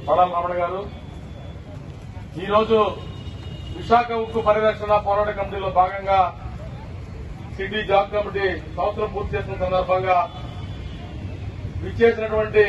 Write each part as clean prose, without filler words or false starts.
పడాల రమణ గారు ఈ రోజు విశాఖ ఉక్కు పరిరక్షణ పోరాట కమిటీలో భాగంగా సిటీ జాబ్ కమిటీ సంవత్సరం పూర్తి చేసిన సందర్భంగా విచ్చేసినటువంటి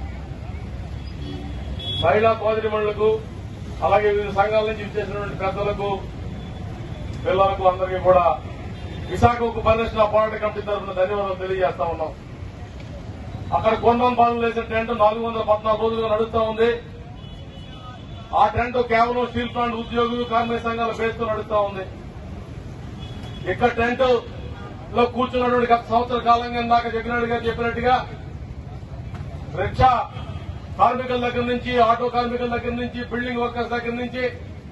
మహిళా సోదరిమణులకు అలాగే వివిధ సంఘాల నుంచి విచ్చేసినటువంటి పెద్దలకు పిల్లలకు అందరికీ కూడా విశాఖ ఉక్కు పరిరక్షణ పోరాట కమిటీ తరఫున ధన్యవాదాలు తెలియజేస్తా ఉన్నాం. అక్కడ కొండన్ బాలు వేసిన టెంట్ 414 రోజులుగా నడుస్తా ఉంది. ఆ టెంట్ కేవలం స్టీల్ ప్లాంట్ ఉద్యోగులు కార్మిక సంఘాల బేస్తో నడుస్తా ఉంది. ఇక్కడ టెంట్ లో కూర్చున్నటువంటి గత సంవత్సర కాలంగా ఇందాక జగన్ గారు చెప్పినట్టుగా రిక్షా కార్మికుల దగ్గర నుంచి, ఆటో కార్మికుల దగ్గర నుంచి, బిల్డింగ్ వర్కర్స్ దగ్గర నుంచి,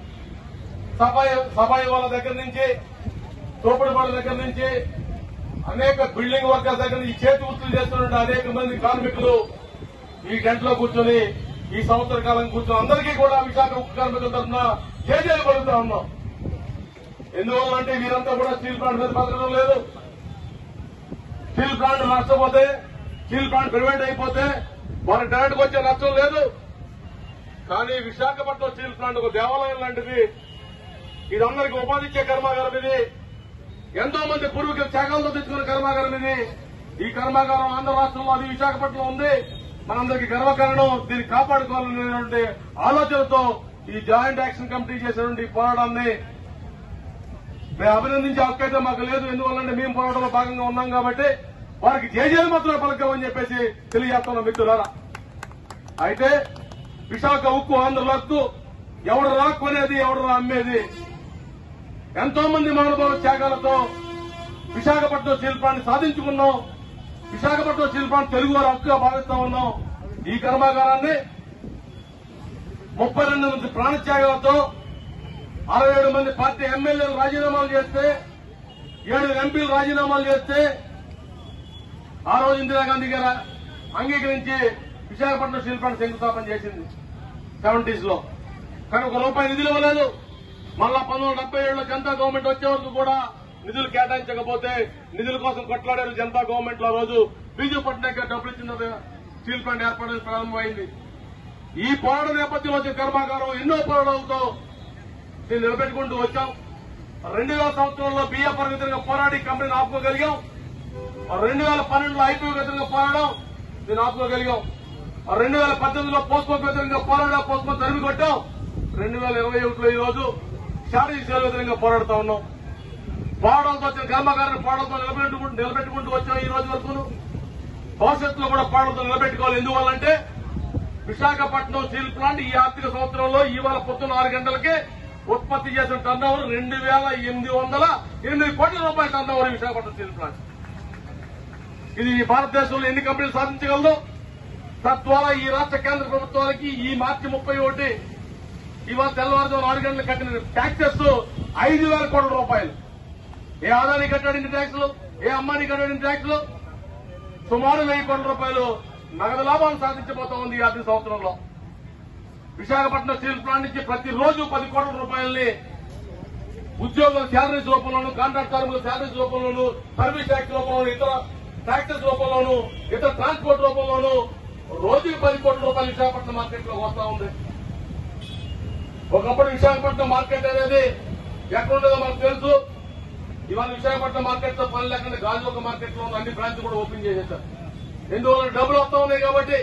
సఫాయి వాళ్ళ దగ్గర నుంచి, తోపుడు వాళ్ళ దగ్గర నుంచి, అనేక బిల్డింగ్ వర్కర్స్ దగ్గర నుంచి చేతి వృత్తులు చేస్తున్న అనేక మంది కార్మికులు ఈ టెంట్ లో కూర్చొని ఈ సంవత్సర కాలం కూర్చొని అందరికీ కూడా విశాఖ ఉక్కు కార్మికుల తరఫున జేజేలు పలుకుతా ఉన్నాం. ఎందువల్లంటే వీరంతా కూడా స్టీల్ ప్లాంట్ మీద బతకడం లేదు. స్టీల్ ప్లాంట్ నష్టపోతే, స్టీల్ ప్లాంట్ ప్రైవేట్ అయిపోతే వారి డైరెక్ట్ వచ్చే నష్టం లేదు. కానీ విశాఖపట్నం స్టీల్ ప్లాంట్ ఒక దేవాలయం లాంటిది. ఇది అందరికీ ఉపాధి ఇచ్చే కర్మాగారం. ఇది ఎంతో మంది పూర్వీకుల త్యాగాలతో తెచ్చుకున్న కర్మాగారం. ఇది ఈ కర్మాగారం ఆంధ్ర రాష్ట్రంలో, అది విశాఖపట్నం ఉంది. మనందరికీ గర్వకారణం. దీన్ని కాపాడుకోవాలనేటువంటి ఆలోచనతో ఈ జాయింట్ యాక్షన్ కమిటీ చేసినటువంటి పోరాటాన్ని మేము అభినందించే హక్కైతే మాకు లేదు. ఎందువల్లంటే మేము పోరాటంలో భాగంగా ఉన్నాం కాబట్టి వారికి జేజేలు మాత్రమే పలకమని చెప్పేసి తెలియజేస్తున్నాం మిత్రులారా. అయితే విశాఖ ఉక్కు ఆంధ్ర హక్కు ఎవడు రా కొనేది, ఎవడు రా అమ్మేది. ఎంతో మంది మహానుభావుల త్యాగాలతో విశాఖపట్నం స్టీల్ ప్లాంట్ సాధించుకున్నాం. విశాఖపట్నం స్టీల్ ప్లాంట్ తెలుగు వారి హక్కుగా భావిస్తా ఉన్నాం. ఈ కర్మాగారాన్ని 32 మంది ప్రాణత్యాగాలతో 67 మంది పార్టీ ఎమ్మెల్యేలు రాజీనామాలు చేస్తే, 7 ఎంపీలు రాజీనామాలు చేస్తే ఆ రోజు ఇందిరాగాంధీ గారు అంగీకరించి విశాఖపట్నం స్టీల్ ప్లాంట్ శంకుస్థాపన చేసింది 70s లో. కానీ ₹1 నిధులు ఇవ్వలేదు. మళ్ళా 1977లో జనతా గవర్నమెంట్ వచ్చే వరకు కూడా నిధులు కేటాయించకపోతే నిధుల కోసం కొట్లాడారు జనతా గవర్నమెంట్ లో. ఆ రోజు బీజూ పట్నాయక్ గారు డబ్బులు ఇచ్చిన స్టీల్ ప్లాంట్ ఏర్పడడం ప్రారంభమైంది. ఈ పోరాట నేపథ్యంలో వచ్చిన కర్మాగారం ఎన్నో పోరాటాలతో దీన్ని నిలబెట్టుకుంటూ వచ్చాం. 2000 సంవత్సరంలో బియ్య పరిమితంగా పోరాడి కంపెనీని ఆపుకోగలిగాం. 2012లో ఐపీఓ వ్యతిరేకంగా పోరాడాం, దీన్ని ఆపుకోగలిగాం. 2018లో పోస్ట్పోన్ వ్యతిరేకంగా పోరాడాం, పోస్ట్పోన్ తరిమి కొట్టాం. 2021లో ఈ రోజు షాడీ సేల్ వ్యతిరేకంగా పోరాడుతా ఉన్నాం. పోరాటాలతో వచ్చిన కర్మాగారాన్ని పోరాటాలతో నిలబెట్టుకుంటూ వచ్చాం ఈ రోజు వరకు. భవిష్యత్తులో కూడా పోరాటాలతో నిలబెట్టుకోవాలి. ఎందువల్లంటే విశాఖపట్నం స్టీల్ ప్లాంట్ ఈ ఆర్థిక సంవత్సరంలో ఇవాళ పొద్దున్న 6 గంటలకే ఉత్పత్తి చేసిన టర్నోవర్ 2,808 కోట్ల రూపాయల టర్నోవర్ విశాఖపట్నం స్టీల్ ప్లాంట్. ఇది భారతదేశంలో ఎన్ని కంపెనీలు సాధించగలదో. తద్వారా ఈ రాష్ట్ర కేంద్ర ప్రభుత్వానికి ఈ మార్చి 31 ఇవాళ తెల్లవారుజాము 6 గంటలకు కట్టిన ట్యాక్సెస్ 5,000 కోట్ల రూపాయలు. ఏ ఆదాని కట్టాడిన ట్యాక్సులు, ఏ అమ్మాని కట్టాడిన ట్యాక్సులు, సుమారు 1,000 కోట్ల రూపాయలు నగదు లాభాలు సాధించబోతా ఉంది ఈ ఆర్థిక సంవత్సరంలో. విశాఖపట్నం స్టీల్ ప్లాంట్ నుంచి ప్రతిరోజు 10 కోట్ల రూపాయలని ఉద్యోగుల శాలరీస్ రూపంలోను, కాంట్రాక్ట్ కార్మికుల శాలరీస్ రూపంలోను, సర్వీస్ ట్యాక్స్ రూపంలోను, ఇతర ట్యాక్సెస్ రూపంలోను, ఇతర ట్రాన్స్పోర్ట్ రూపంలోను రోజుకి 10 కోట్ల రూపాయలు విశాఖపట్నం మార్కెట్ లో వస్తా ఉంది. ఒకప్పుడు విశాఖపట్నం మార్కెట్ అనేది ఎక్కడుండదో మనకు తెలుసు. ఇవాళ విశాఖపట్నం మార్కెట్ తో పని లేకుండా గాజువాక మార్కెట్ లో అన్ని బ్రాంచ్ కూడా ఓపెన్ చేసేశారు. ఎందువల్ల డబ్బులు వస్తా ఉన్నాయి కాబట్టి.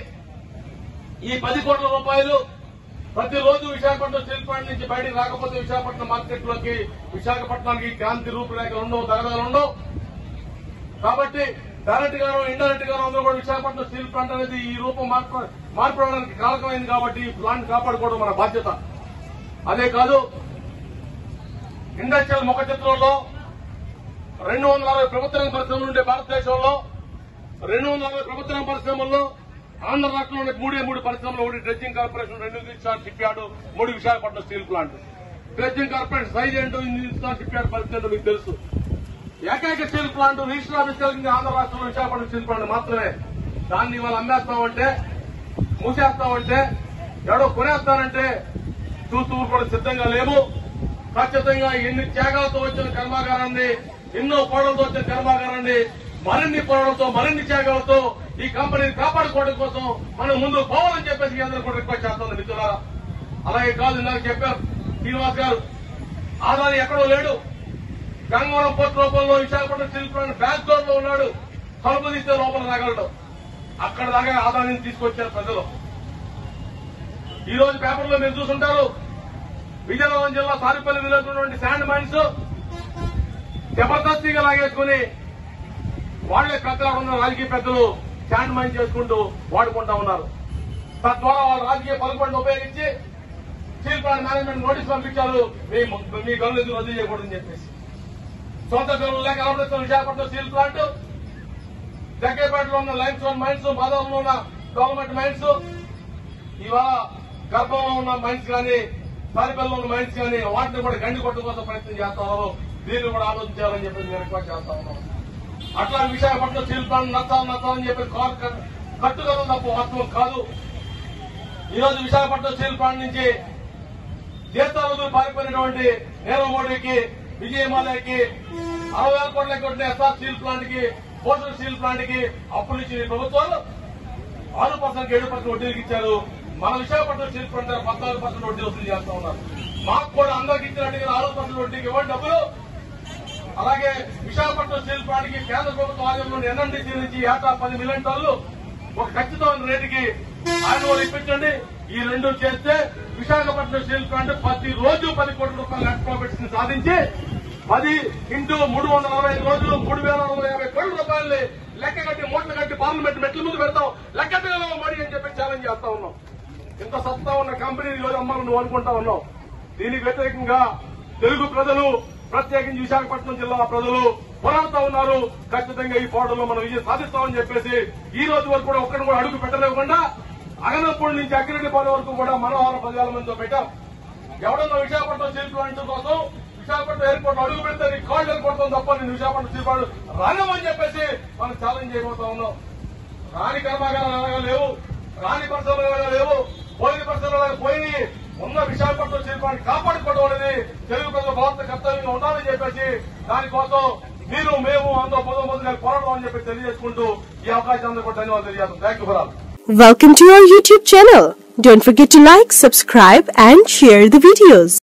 ఈ 10 కోట్ల రూపాయలు ప్రతిరోజు విశాఖపట్నం స్టీల్ ప్లాంట్ నుంచి బయటకు రాకపోతే విశాఖపట్నం మార్కెట్ లోకి, విశాఖపట్నానికి క్రాంతి రూపురేఖలు ఉండవు, తగదాలు ఉండవు. కాబట్టి డైరెక్ట్ గాను, ఇండైరెక్ట్ గాను అందరూ కూడా విశాఖపట్నం స్టీల్ ప్లాంట్ అనేది ఈ రూపం మార్పడానికి కారకమైంది. కాబట్టి ఈ ప్లాంట్ కాపాడుకోవడం మన బాధ్యత. అదే కాదు, ఇండస్ట్రియల్ ముఖ చిత్రంలో 260 ప్రభుత్వ రంగ పరిశ్రమలు ఉండే భారతదేశంలో 260 ప్రభుత్వ రంగ పరిశ్రమల్లో ఆంధ్ర రాష్ట్రంలో 3 పరిశ్రమలు, 1 dredging corporation, 2 Hindustan shipyard, 3 Visakhapatnam steel plant. Dredging corporation size ఏంటో, హిందుస్థాన్ షిప్ యార్డ్ పరిస్థితి ఏంటో మీకు తెలుసు. ఏకైక స్టీల్ ప్లాంట్ రిజిస్టర్ ఆఫీస్ కలిగింది ఆంధ్ర రాష్ట్రంలో విశాఖపట్నం స్టీల్ ప్లాంట్ మాత్రమే. దాన్ని ఇవాళ అమ్మేస్తామంటే, మూసేస్తామంటే, ఎవడో కొనేస్తానంటే చూస్తూ కూడా సిద్ధంగా లేవు. ఖచ్చితంగా ఎన్ని త్యాగాలతో వచ్చిన కర్మాగారాన్ని, ఎన్నో పోరాటాలతో వచ్చిన కర్మాగారాన్ని మరిన్ని పోరాటాలతో, మరిన్ని త్యాగాలతో ఈ కంపెనీని కాపాడుకోవడం కోసం మనం ముందు పోవాలని చెప్పేసి మీ అందరూ కూడా రిక్వెస్ట్ చేస్తాను మిత్రులారా. అలాగే కాదు ఇందాక చెప్పారు శ్రీనివాస్ గారు, ఆదాని ఎక్కడో లేడు, గంగవరం పోర్ట్ రూపంలో Visakhapatnam steel plant back door లో ఉన్నాడు, తలుపు తీస్తే లోపల రాగలడు. అక్కడ దాకా ఆదానిని తీసుకొచ్చారు ప్రజలు. ఈ రోజు పేపర్లో మీరు చూసుంటారు, విజయనగరం జిల్లా తాడిపల్లి విలేజ్ ఉన్నటువంటి శాండ్ మైన్స్ జబర్దస్తిగా లాగేసుకుని వాళ్లే పెద్దలు ఉన్న రాజకీయ పెద్దలు శాండ్ మైన్ చేసుకుంటూ వాడుకుంటా ఉన్నారు. తద్వారా వాళ్ళ రాజకీయ పలుకుబడిని ఉపయోగించి స్టీల్ ప్లాంట్ మేనేజ్మెంట్ నోటీస్ పంపించారు, మీ గనులు ఎందుకు రద్దు చేయకూడదని చెప్పేసి. సొంత గనులు లేక అమృతం విశాఖపట్నం స్టీల్ ప్లాంట్, జగ్గేపేటలో ఉన్న లైమ్ స్టోన్ మైన్స్, మాధవరంలో ఉన్న గవర్నమెంట్ మైన్స్, ఇవాళ గర్భంలో ఉన్న మైన్స్ కానీ తాడిపల్లిలో ఉన్న మైన్స్ కానీ వాటిని కూడా గండి కొట్టు కోసం ప్రయత్నం చేస్తా ఉన్నారు. దీన్ని కూడా ఆలోచించాలని చెప్పి నేను రిక్వెస్ట్ చేస్తా ఉన్నాను. అట్లా విశాఖపట్నం స్టీల్ ప్లాంట్ నచ్చాలని చెప్పి కట్టుదల తప్ప వాస్తవం కాదు. ఈ రోజు విశాఖపట్నం స్టీల్ ప్లాంట్ నుంచి దేశాలు పారిపోయినటువంటి నీరవ్ మోడీకి, విజయమాలయకి 60,000 కోట్ల కొట్టిన ఎస్ఆర్ స్టీల్ ప్లాంట్ కి, పోస్టల్ స్టీల్ ప్లాంట్ కి అప్పులు ఇచ్చిన ప్రభుత్వాలు 6% 7% వడ్డీలకు ఇచ్చారు. మన విశాఖపట్నం స్టీల్ ప్లాంట్ 14% వడ్డీ వసూలు చేస్తా ఉన్నారు. మాకు కూడా అందరికి ఇచ్చినట్టుగా 6% వడ్డీకి ఇవ్వండి డబ్బులు. అలాగే విశాఖపట్నం స్టీల్ ప్లాంట్ కి కేంద్ర ప్రభుత్వం ఆధ్వర్యంలో ఎన్ఎండిసి నుంచి ఏటా 10 మిలియన్ టన్నులు ఒక ఖచ్చితమైన రేటుకి ఆయన ఇప్పించండి. ఈ రెండు చేస్తే విశాఖపట్నం స్టీల్ ప్లాంట్ ప్రతిరోజు 10 కోట్ల రూపాయల నెట్ ప్రాఫిట్స్ ని సాధించి 10 ఇంటూ 365 రోజులు 3,650 కోట్ల రూపాయలని లెక్క కట్టి మూటలు కట్టి పార్లమెంట్ మెట్ల ముందు పెడతాం, లెక్కట్టగలవా మోడీ అని చెప్పి ఛాలెంజ్ చేస్తా ఉన్నాం. ఇంత సత్తా ఉన్న కంపెనీ ఈరోజు అమ్మాలని నువ్వు అనుకుంటా ఉన్నావు. దీనికి వ్యతిరేకంగా తెలుగు ప్రజలు, ప్రత్యేకించి విశాఖపట్నం జిల్లా ప్రజలు పోరాడుతూ ఉన్నారు. ఖచ్చితంగా ఈ పోరాటంలో మనం విజయం సాధిస్తామని చెప్పేసి ఈ రోజు వరకు కూడా ఒక్కడిని కూడా అడుగు పెట్టలేకుండా అగనపూడి నుంచి అగ్గిరెడ్డిపాలెం వరకు కూడా మనోహర 10,000 మందితో పెట్టాం. ఎవడన్నా విశాఖపట్నం స్టీల్ ప్లాంట్ కోసం విశాఖపట్నం ఎయిర్పోర్ట్ అడుగు పెడితే నీ కాళ్ళు ఎయిర్పోర్ట్ తప్ప నేను విశాఖపట్నం స్టీల్ ప్లాంట్ రాలేమని చెప్పేసి మనం ఛాలెంజ్ చేయబోతా ఉన్నాం. రాని కర్మాగారాలు లేవు, రాని పరిశ్రమలు లేవు, పోయిన పరిశ్రమలు పోయి ఉన్న విశాఖపట్నం స్టీల్ ప్లాంట్ కాపాడుకోవడం అనేది తెలుగు ప్రజల భారత కర్తవ్యంగా ఉండాలని చెప్పేసి దానికోసం మీరు మేము అందరూ పొందగా పోరాడడం అని చెప్పి తెలియజేసుకుంటూ ఈ అవకాశాన్ని కూడా ధన్యవాదాలు తెలియజేస్తాం. Thank you for all. Welcome to our YouTube channel. Don't forget to like, subscribe and share the videos.